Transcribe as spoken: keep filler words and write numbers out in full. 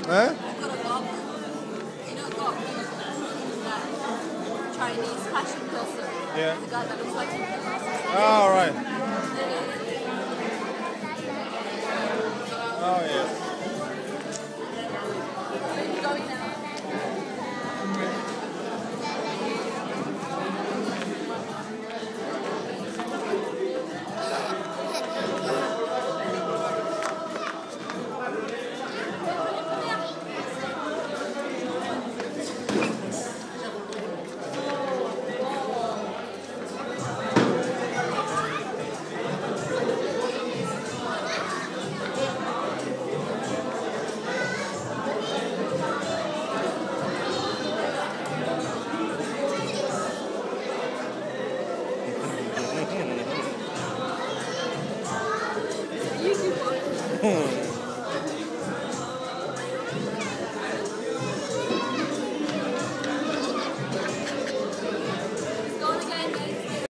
Huh? I've got a gok. You know gok? That Chinese fashion person. Yeah. The guy that looks like him. All right. Oh yes. Going now. YouTube. Hmm.